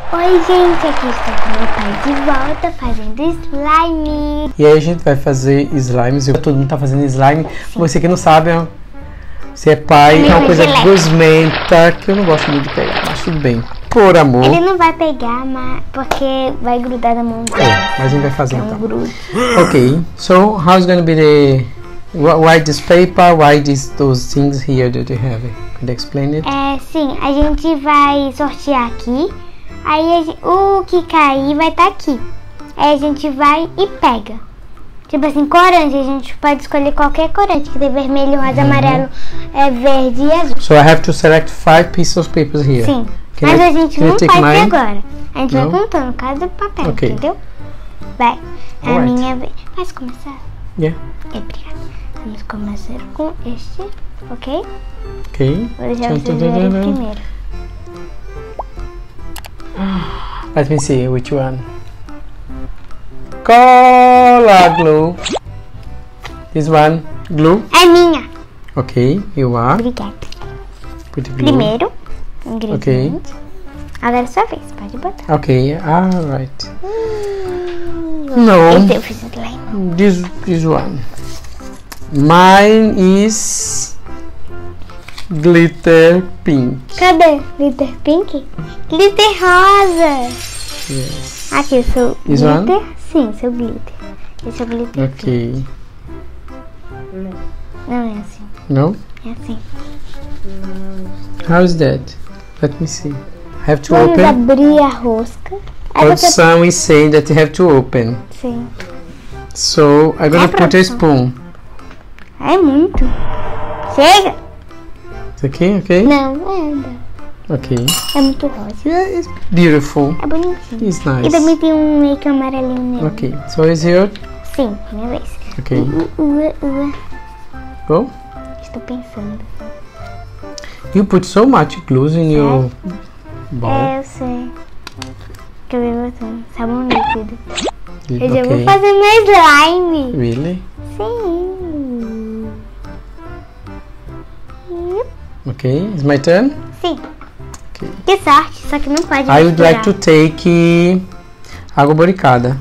Oi gente, aqui estou com meu pai de volta fazendo slime. E aí a gente vai fazer slimes, todo mundo tá fazendo slime. Sim. Você que não sabe, você é pai, é uma coisa gosmenta que eu não gosto muito de pegar, mas tudo bem, por amor. Ele não vai pegar, mas porque vai grudar na mão dele. Mas a gente vai fazer então. Ok, so how's gonna be the... Why this paper? Why those things here that you have? Could you explain it? Sim, a gente vai sortear aqui. Aí o que cair vai estar aqui. Aí a gente vai e pega. Tipo assim, corante, a gente pode escolher qualquer corante, que tem vermelho, rosa, amarelo, verde e azul. So I have to select 5 pieces of papers here. Sim, mas a gente não faz agora. A gente vai contando cada papel, entendeu? Vai, a minha vez. Posso começar? Yeah. Obrigada. Vamos começar com este, ok? Ok. Vou deixar vocês verem primeiro. Let me see which one. Cola glue. This one glue. É minha. Ok, you are. Obrigada. Put glue. Primeiro ingrediente. Agora é sua vez, pode botar. Ok, alright. No. Esse eu fiz slime. This one. Mine is glitter pink. Cadê? Glitter pink? Glitter rosa. Yes. Aqui, eu sou This glitter. One? Sim, sou glitter. Esse é o glitter. Ok. Não é assim. No? É assim. How is that? Let me see. I have to Vamos open. abrir a rosca. But some is saying that you have to open. Sim. So I'm gonna put a spoon. É muito. Chega! Isso aqui, ok? Não, ainda. Ok. É muito rosa. Yeah, it's beautiful. É bonitinho. It's nice. E também tem um meio que amarelinho nele. Ok, so is here. Sim, minha vez. Ok. Go. Estou pensando. You put so much glue in your bowl. Eu sei. Que eu vi botando. Sabão líquido. Eu já Okay. vou fazer meu slime. Really? Sim. Okay, it's my turn. Sim. Okay. Que sorte, só que não pode I would misturar. like to take água boricada.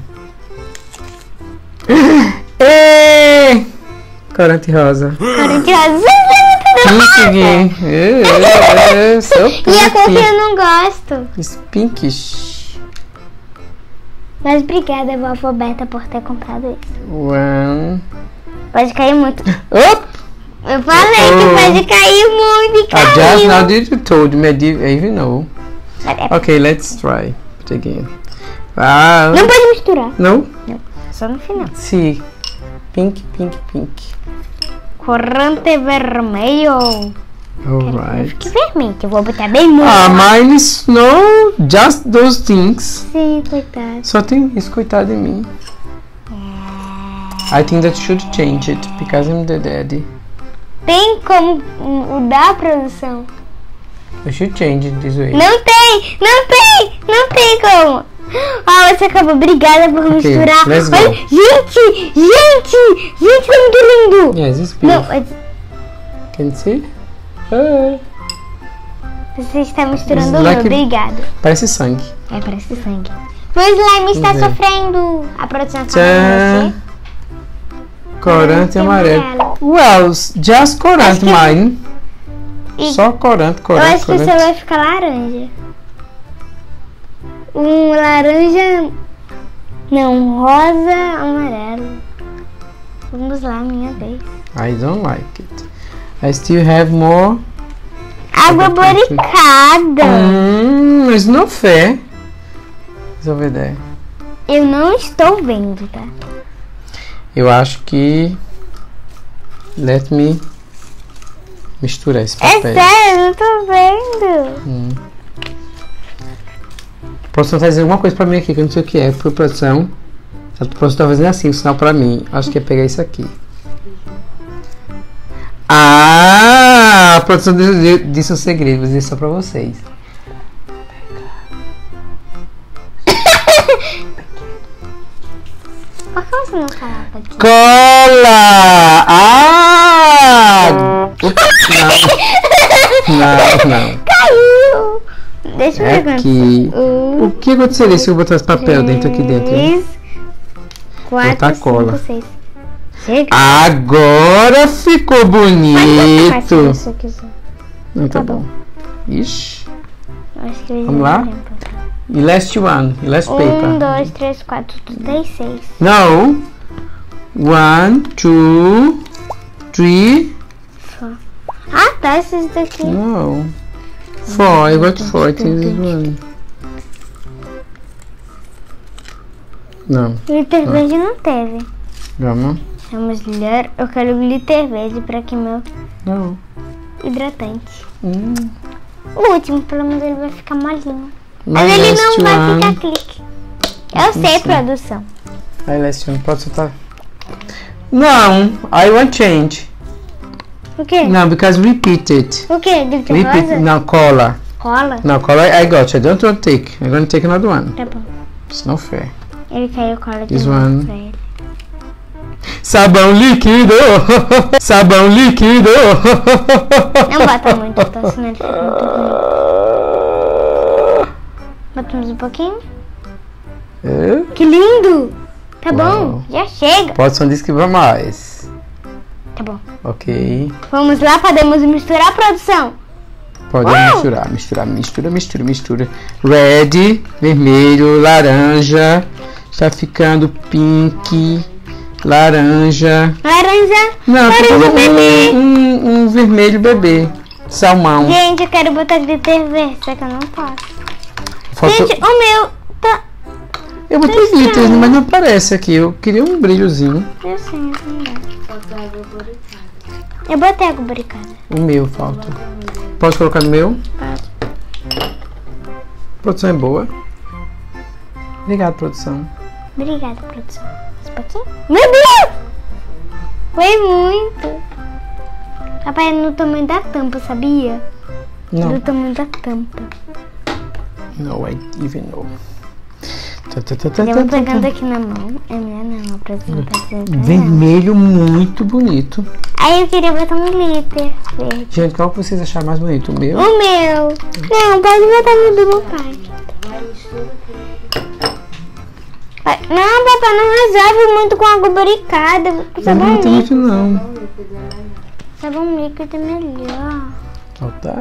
Corante rosa. Corante rosa. Pink. So E a cor que pretty. eu não gosto. It's pinkish. Mas obrigada, vovó Beta, por ter comprado isso. One. Pode cair muito. Up. Eu falei que pode cair muito e I just caiu. now did you told me. I even know. Okay, let's try it again. Ah. Não pode misturar. No. Não, só no final. See. Pink, pink, pink. Corante vermelho. Alright. Que vermelho, eu vou botar bem muito. Mine is no, just those things. Sim, coitado. Só tem isso, coitado de mim. I think that should change it because I'm the daddy. Tem como mudar a produção? I should change it this way. Não tem, não tem, não tem como. Ah, você acabou. Obrigada por misturar. let's go. Olha, gente, tá muito lindo. Yes, it's Não, beautiful. Can you see? você está misturando It's o like meu. Obrigada. Parece sangue. É, parece sangue. Meu slime está Vamos ver. sofrendo. A produção está Tchan. Corante amarelo. Well, just corante mine. E Só corante, eu acho que o seu corante. vai ficar laranja. Um laranja... Não, rosa, amarelo. Vamos lá, minha vez. I don't like it. I still have more. Água boricada. It's not fair. It's over there. Eu não estou vendo, tá? Eu acho que... Let me misturar esse É papel. sério, eu não tô vendo. Posso tentar dizer alguma coisa pra mim aqui, que eu não sei o que é. Por produção. Eu posso estar fazendo assim, um sinal pra mim. Acho que é pegar isso aqui. Ah! A produção disse um segredo, vou dizer só pra vocês. Por que você não coloca aqui? Cola! Ah! Não. Caiu! Deixa eu ver aqui. O que aconteceria se eu botasse papel dentro aqui dentro? 3, 4, Botar cola. 5, 6. Chega. Agora ficou bonito. Isso aqui só. Não, tá bom. Ixi. Acho que Vamos lá? E last one. E last paper. 1, 2, 3, 4, 6. No. 1, 2, 3. Ah, tá, esses daqui. No. 4. I got 4. This is one. Não. Glitter verde não teve. Vamos. Vamos ler. Eu quero glitter verde pra que meu Não. hidratante. O último, pelo menos ele vai ficar molinho. My Mas ele last não vai one. ficar clique. Eu sei, produção. My last one. Pode soltar? Não. I want change. O quê? No, because repeat it. O quê? Glitter Repeat. rosa? No, cola. Cola? No, cola I got. I don't want to take. I'm going to take another one. Tá bom. It's not fair. Ele caiu cola de This novo one. pra ele. Sabão líquido. Sabão líquido. Não bota muito, tá? Senão ele fica muito ruim. Botamos um pouquinho. É? Que lindo! Tá bom, Uau. já chega. Pode só dizer que vai mais. Tá bom. Ok. Vamos lá, podemos misturar, produção? Pode Uau. misturar. Mistura. Red, vermelho, laranja. Está ficando pink. Laranja. Laranja. Não, Laranja ficou bebê. um vermelho bebê. Salmão. Gente, eu quero botar glitter verde, só que eu não posso. Faltou... Gente, o meu tá... Eu botei estranho. glitter, mas não aparece aqui. Eu queria um brilhozinho. Eu sei, não dá. Eu botei água boricada. O meu falta. Posso colocar no meu? Pode. A produção é boa. Obrigado, produção. Obrigada, produção. Mais um pouquinho. Meu Deus! Foi muito. Papai, é no tamanho da tampa, sabia? Não. Do tamanho da tampa. No, I even know. Eu vou pegando aqui na mão. É minha não, a produção tá dizendo. Vermelho muito bonito. Aí eu queria botar um glitter verde. Gente, qual que vocês acharam mais bonito? O meu? O meu. Não, pode botar no do meu pai. Não, papai, não resolve muito com água boricada. Eu não Sabão botei muito líquido. não. Sabão líquido é melhor. Ó, tá.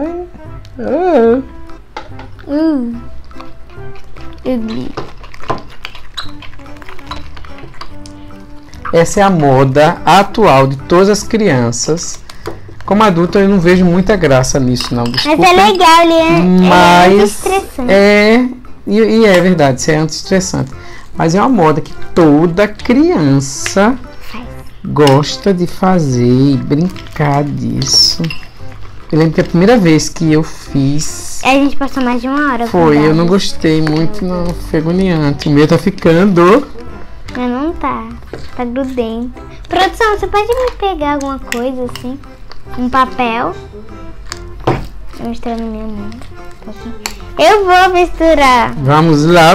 Essa é a moda atual de todas as crianças. Como adulto eu não vejo muita graça nisso não. Desculpa. Mas é legal, ele é Mas estressante. e é verdade, isso é anti-estressante. Mas é uma moda que toda criança gosta de fazer e brincar disso. Eu lembro que a primeira vez que eu fiz A gente passou mais de uma hora. foi, com eu não ela. gostei muito não, foi agoniante. O meu tá ficando. Mas não tá. Tá grudento. Produção, você pode me pegar alguma coisa assim? Um papel? Vou misturar na minha mão. Eu vou misturar. Vamos lá.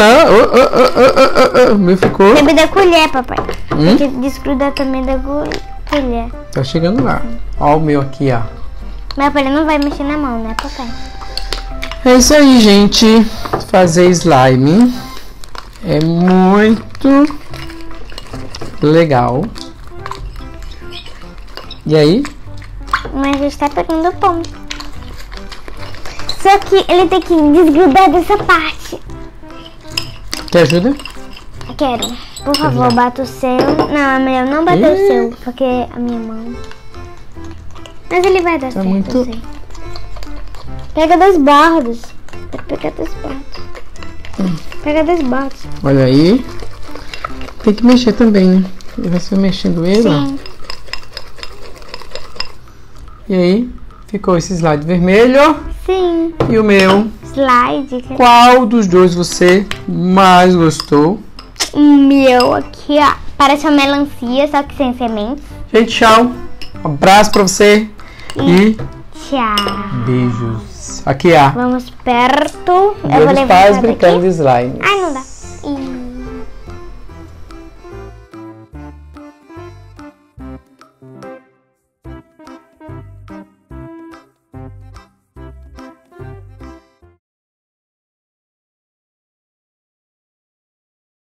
O meu ficou. Também da colher, papai. Hum? Tem que desgrudar também da colher. Tá chegando lá. Ó o meu aqui, ó. Mas papai não vai mexer na mão, né, papai? É isso aí, gente. Fazer slime é muito legal. E aí? Mas ele está pegando ponto. Só que ele tem que desgrudar dessa parte. Quer ajuda? Quero. Por favor, bata o seu. Não, é melhor não bater o seu, porque é a minha mão. Mas ele vai dar certo, muito- eu sei. Pega das bordas. Pega das bordas. Pega das bordas. Olha aí. Tem que mexer também, né? E você mexendo ele, ó. Sim. E aí? Ficou esse slide vermelho. Sim. E o meu? Slide. Qual dos dois você mais gostou? O meu aqui, ó. Parece uma melancia, só que sem sementes. Gente, tchau. Um abraço pra você. E Tchau. beijos. Aqui, ó. Vamos perto. Eu vou Dois levar pais essa brincando daqui. de slime. Ai,